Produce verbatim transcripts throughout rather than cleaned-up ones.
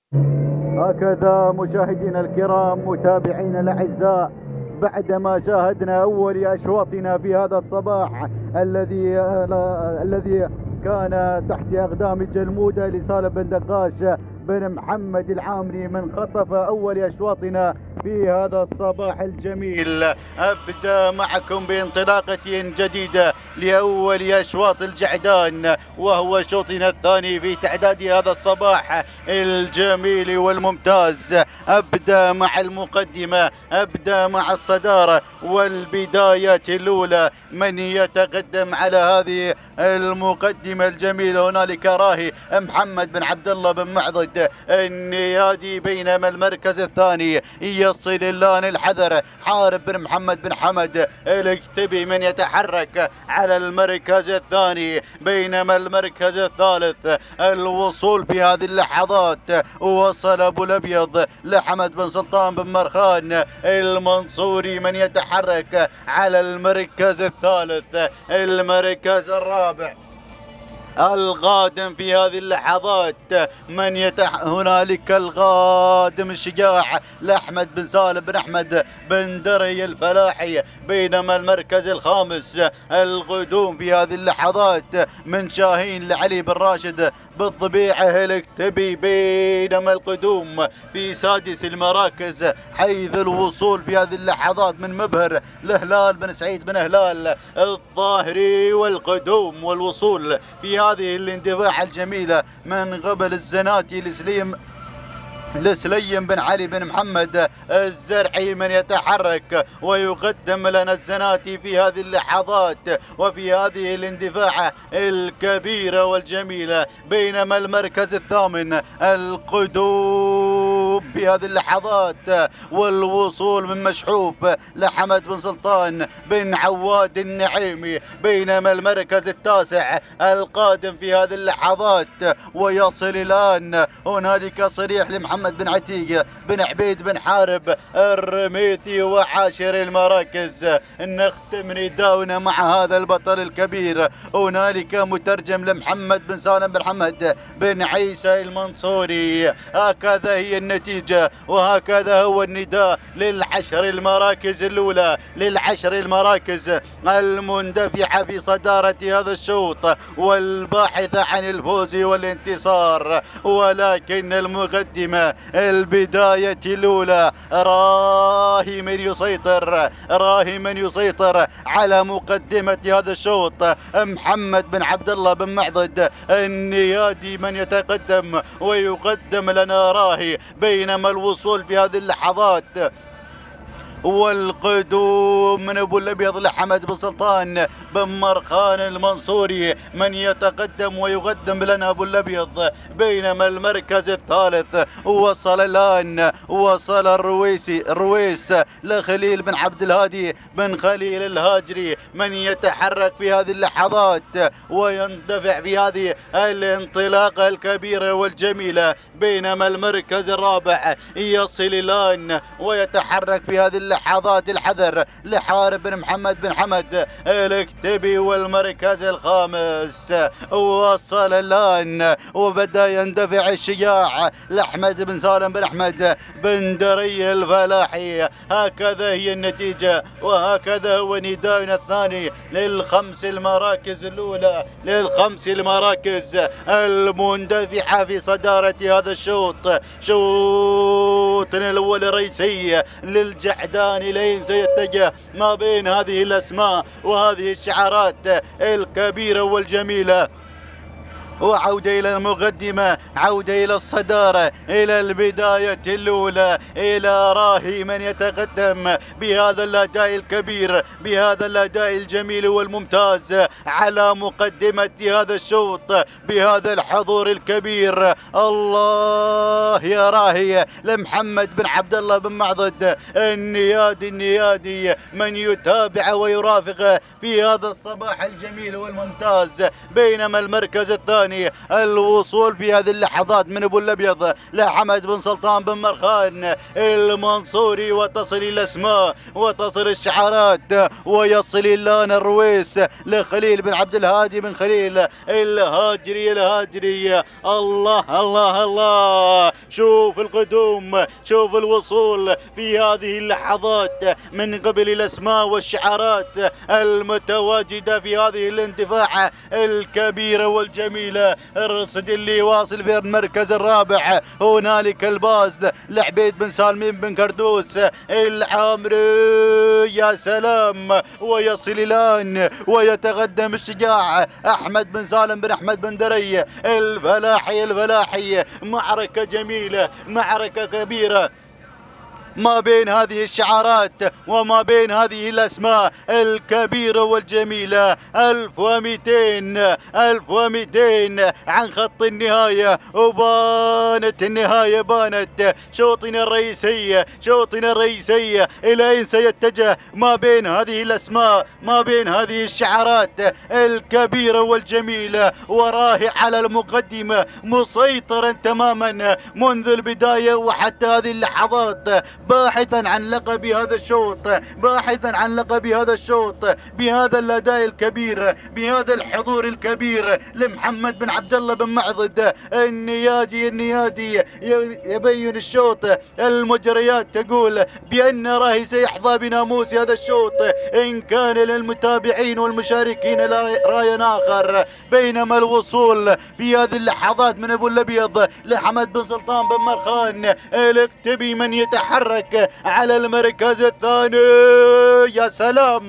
هكذا مشاهدينا الكرام متابعينا الأعزاء، بعدما شاهدنا أول أشواطنا في هذا الصباح الذي الذي كان تحت أقدام الجلمودة لسالم بن دقاش بن محمد العامري، من خطف أول أشواطنا في هذا الصباح الجميل. أبدأ معكم بانطلاقة جديدة لأول أشواط الجعدان، وهو شوطنا الثاني في تعداد هذا الصباح الجميل والممتاز. أبدأ مع المقدمة، أبدأ مع الصدارة والبداية الأولى. من يتقدم على هذه المقدمة الجميلة هنالك راهي محمد بن عبد الله بن معضد النيادي، بينما المركز الثاني يصل اللان الحذر حارب بن محمد بن حمد الاكتبي من يتحرك على المركز الثاني، بينما المركز الثالث الوصول في هذه اللحظات وصل ابو الابيض لحمد بن سلطان بن مرخان المنصوري من يتحرك على المركز الثالث. المركز الرابع القادم في هذه اللحظات من يتح هنالك القادم الشجاع لأحمد بن سالم بن أحمد بن دري الفلاحي، بينما المركز الخامس القدوم في هذه اللحظات من شاهين لعلي بن راشد بالضبيعة الاكتبي، بينما القدوم في سادس المراكز حيث الوصول في هذه اللحظات من مبهر لهلال بن سعيد بن هلال الظاهري، والقدوم والوصول في هذه الاندفاع الجميلة من قبل الزناتي لسليم لسليم بن علي بن محمد الزرعي من يتحرك ويقدم لنا الزناتي في هذه اللحظات وفي هذه الاندفاع الكبيرة والجميلة، بينما المركز الثامن القدوم في هذه اللحظات والوصول من مشحوف لحمد بن سلطان بن عواد النعيمي، بينما المركز التاسع القادم في هذه اللحظات ويصل الآن هنالك صريح لمحمد بن عتيق بن عبيد بن حارب الرميثي. وعاشر المراكز نختم نداؤنا مع هذا البطل الكبير، هنالك مترجم لمحمد بن سالم بن حمد بن عيسى المنصوري. هكذا هي النتيجة وهكذا هو النداء للعشر المراكز الأولى، للعشر المراكز المندفعة في صدارة هذا الشوط والباحثة عن الفوز والانتصار. ولكن المقدمة البداية الأولى راهي من يسيطر، راهي من يسيطر على مقدمة هذا الشوط محمد بن عبد الله بن معضد النيادي من يتقدم ويقدم لنا راهي، بينما الوصول في هذه اللحظات والقدوم من ابو الابيض لحمد بن سلطان بن مرخان المنصوري من يتقدم ويقدم لنا ابو الابيض، بينما المركز الثالث وصل الان وصل الرويسي الرويس لخليل بن عبد الهادي بن خليل الهاجري من يتحرك في هذه اللحظات ويندفع في هذه الانطلاقه الكبيره والجميله، بينما المركز الرابع يصل الان ويتحرك في هذه اللحظات الحذر لحارب بن محمد بن حمد الاكتبي، والمركز الخامس وصل الآن وبدأ يندفع الشجاع لأحمد بن سالم بن أحمد بن دري الفلاحي. هكذا هي النتيجة وهكذا هو نداؤنا الثاني للخمس المراكز الأولى، للخمس المراكز المندفعة في صدارة هذا الشوط. شوطنا الأول الرئيسي للجعدان لين سيتجه ما بين هذه الأسماء وهذه الشعارات الكبيرة والجميلة. وعودة إلى المقدمة، عودة إلى الصدارة، إلى البداية الأولى، إلى راهي من يتقدم بهذا الأداء الكبير، بهذا الأداء الجميل والممتاز على مقدمة هذا الشوط بهذا الحضور الكبير. الله يا راهي لمحمد بن عبد الله بن معضد النيادي النيادي من يتابع ويرافق في هذا الصباح الجميل والممتاز، بينما المركز الثاني الثاني الوصول في هذه اللحظات من ابو الابيض لحمد بن سلطان بن مرخان المنصوري، وتصل الاسماء وتصل الشعارات ويصل اللان الرويس لخليل بن عبد الهادي بن خليل الهاجري الهاجري. الله الله الله، شوف القدوم، شوف الوصول في هذه اللحظات من قبل الاسماء والشعارات المتواجده في هذه الاندفاع الكبيره والجميله. الرصد اللي واصل في المركز الرابع هنالك الباز لعبيد بن سالمين بن كردوس العامري، يا سلام، ويصل الان ويتقدم الشجاع احمد بن سالم بن احمد بن دري الفلاحي الفلاحي. معركه جميله، معركه كبيره ما بين هذه الشعارات وما بين هذه الأسماء الكبيرة والجميلة. ألف ومئتين ألف ومئتين عن خط النهاية، وبانت النهاية، بانت شوطنا الرئيسي، شوطنا الرئيسي إلى أين سيتجه ما بين هذه الأسماء، ما بين هذه الشعارات الكبيرة والجميلة. وراه على المقدمة مسيطرا تماما منذ البداية وحتى هذه اللحظات، باحثا عن لقب هذا الشوط، باحثا عن لقب هذا الشوط بهذا الاداء الكبير، بهذا الحضور الكبير لمحمد بن عبد الله بن معضد النيادي. النيادي يبين الشوط المجريات تقول بان راهي سيحظى بناموس هذا الشوط ان كان للمتابعين والمشاركين راي اخر، بينما الوصول في هذه اللحظات من ابو الابيض لحمد بن سلطان بن مرخان الاكتبي من يتحرك على المركز الثاني. يا سلام،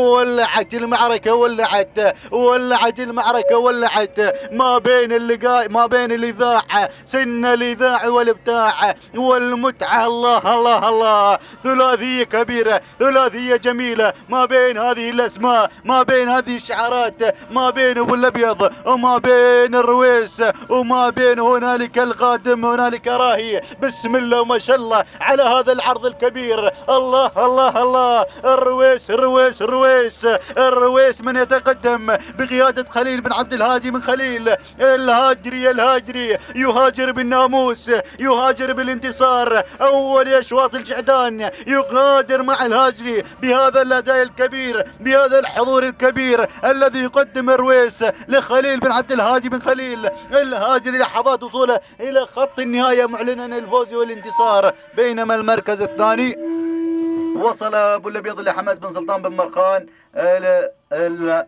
ولعت المعركة، ولعت ولعت المعركة ولعت ما بين اللقاء، ما بين الإذاعة، سن الإذاعة والإبداع والمتعة. الله الله الله، ثلاثية كبيرة، ثلاثية جميلة ما بين هذه الأسماء، ما بين هذه الشعارات، ما بين أبو الأبيض وما بين الرويس، وما بين هنالك القادم، هنالك راهي. بسم الله وما شاء الله على هذا العرض الكبير. الله الله الله، الرويس الرويس الرويس الرويس من يتقدم بقيادة خليل بن عبد الهادي بن خليل الهاجري الهاجري، يهاجر بالناموس، يهاجر بالانتصار. أول أشواط الجعدان يغادر مع الهاجري بهذا الأداء الكبير، بهذا الحضور الكبير الذي يقدم الرويس لخليل بن عبد الهادي بن خليل الهاجري لحظات وصوله إلى خط النهاية معلنا الفوز والانتصار. بينما المركز الثاني وصل ابو الابيض لحمد بن سلطان بن مرخان ال... ال...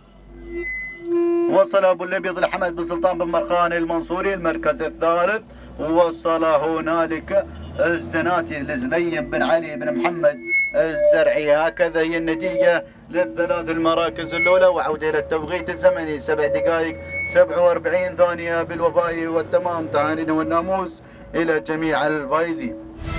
وصل ابو الابيض لحمد بن سلطان بن مرخان المنصوري. المركز الثالث وصل هنالك الزناتي لزنيم بن علي بن محمد الزرعي. هكذا هي النتيجة للثلاث المراكز الأولى. وعودة إلى التوقيت الزمني سبع دقائق سبعة وأربعين ثانية بالوفاء والتمام. تهانينا والناموس إلى جميع الفائزين.